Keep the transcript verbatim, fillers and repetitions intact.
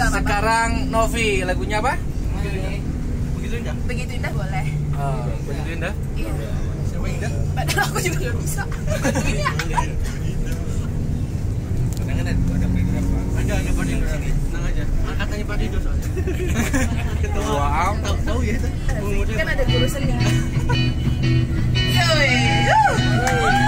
juga apa-apa. Sekarang Novi, lagunya apa? Begitu indah. Begitu indah boleh. Oh, begitu indah. Iya. Siapa indah? Padahal aku juga nggak bisa. Bantuin ya. Kadang-kadang ada beberapa. Ada ada pada yang sini. Tenang aja. Katanya pada itu soalnya. Ketua am. Tahu tahu ya itu. Kan ada guru seni. Yoi.